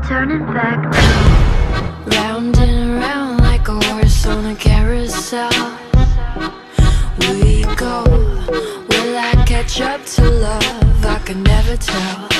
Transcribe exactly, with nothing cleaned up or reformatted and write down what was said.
turning back now. Round and round like a horse on a carousel. We go, will I catch up to love? I can never tell.